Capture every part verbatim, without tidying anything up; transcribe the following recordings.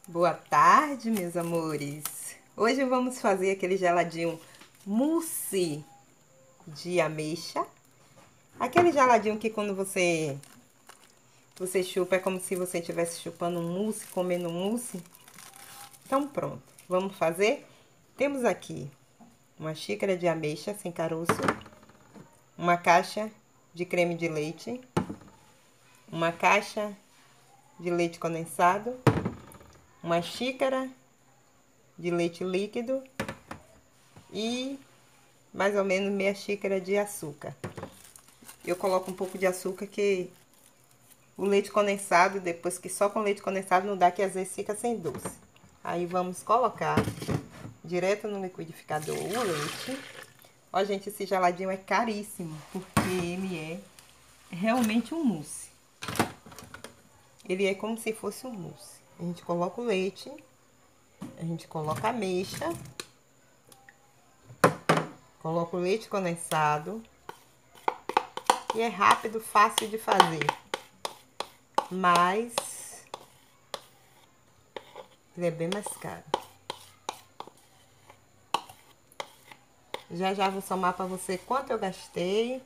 Boa tarde, meus amores. Hoje vamos fazer aquele geladinho mousse de ameixa. Aquele geladinho que quando você você chupa é como se você estivesse chupando um mousse, comendo um mousse. Então pronto, vamos fazer? Temos aqui uma xícara de ameixa sem caroço, uma caixa de creme de leite, uma caixa de leite condensado, uma xícara de leite líquido e mais ou menos meia xícara de açúcar. Eu coloco um pouco de açúcar que o leite condensado, depois que só com leite condensado não dá, que às vezes fica sem doce. Aí vamos colocar direto no liquidificador o leite. Ó, gente, esse geladinho é caríssimo, porque ele é realmente um mousse. Ele é como se fosse um mousse. A gente coloca o leite, a gente coloca a ameixa, coloca o leite condensado. E é rápido, fácil de fazer. Mas ele é bem mais caro. Já já vou somar para você quanto eu gastei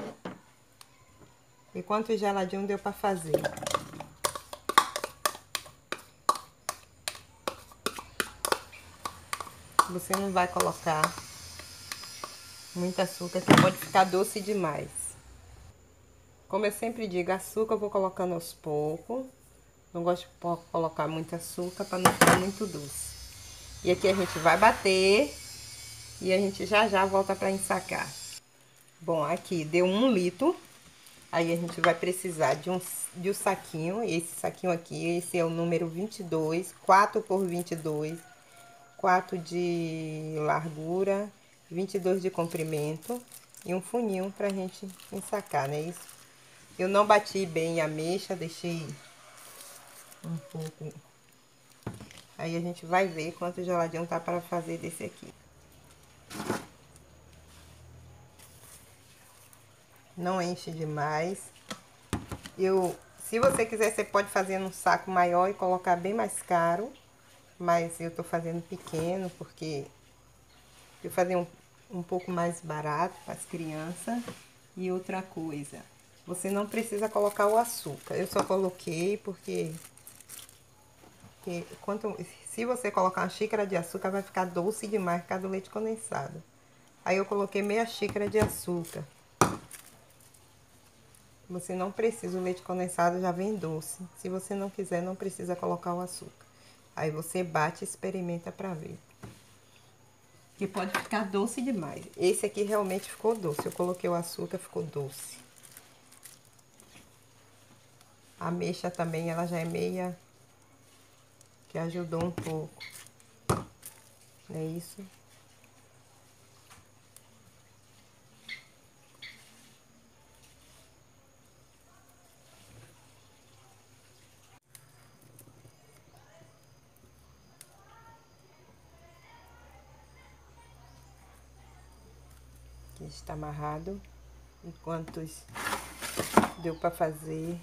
e quanto geladinho deu para fazer. Você não vai colocar muito açúcar, que pode ficar doce demais. Como eu sempre digo, açúcar eu vou colocando aos poucos. Não gosto de colocar muito açúcar para não ficar muito doce. E aqui a gente vai bater e a gente já já volta para ensacar. Bom, aqui deu um litro. Aí a gente vai precisar de um, de um saquinho. Esse saquinho aqui, esse é o número vinte e dois, quatro por vinte e dois, quatro de largura, vinte e dois de comprimento e um funinho pra gente ensacar, né? Isso. Eu não bati bem a ameixa, deixei um pouco. Aí a gente vai ver quanto geladinho tá para fazer desse aqui. Não enche demais. Eu, se você quiser, você pode fazer num saco maior e colocar bem mais caro. Mas eu tô fazendo pequeno porque eu fazer um, um pouco mais barato para as crianças. E outra coisa, você não precisa colocar o açúcar. Eu só coloquei porque, porque quanto, se você colocar uma xícara de açúcar, vai ficar doce demais por causa do leite condensado. Aí eu coloquei meia xícara de açúcar. Você não precisa, o leite condensado já vem doce. Se você não quiser, não precisa colocar o açúcar. Aí você bate e experimenta pra ver. Que pode ficar doce demais. Esse aqui realmente ficou doce. Eu coloquei o açúcar, ficou doce. A ameixa também, ela já é meia... que ajudou um pouco. Não é isso? Aqui está amarrado. Enquanto deu para fazer...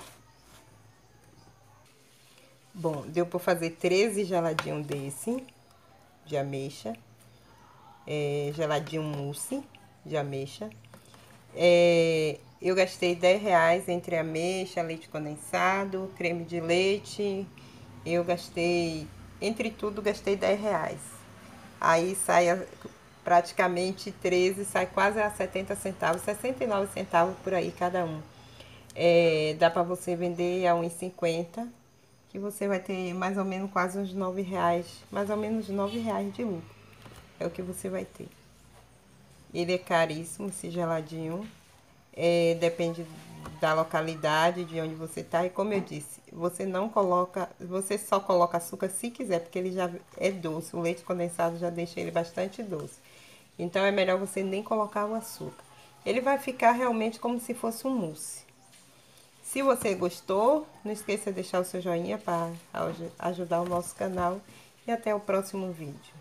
Bom, deu para fazer treze geladinhos desse, de ameixa. É, geladinho mousse de ameixa. É, eu gastei dez reais entre ameixa, leite condensado, creme de leite. Eu gastei, entre tudo, gastei dez reais. Aí sai a, praticamente treze, sai quase a setenta centavos, sessenta e nove centavos por aí cada um. É, dá pra você vender a um e cinquenta, que você vai ter mais ou menos quase uns nove reais, mais ou menos nove reais de lucro. É o que você vai ter. Ele é caríssimo, esse geladinho. É, depende da localidade, de onde você tá. E como eu disse, você não coloca, você só coloca açúcar se quiser, porque ele já é doce. O leite condensado já deixa ele bastante doce. Então é melhor você nem colocar o açúcar. Ele vai ficar realmente como se fosse um mousse. Se você gostou, não esqueça de deixar o seu joinha para ajudar o nosso canal. E até o próximo vídeo.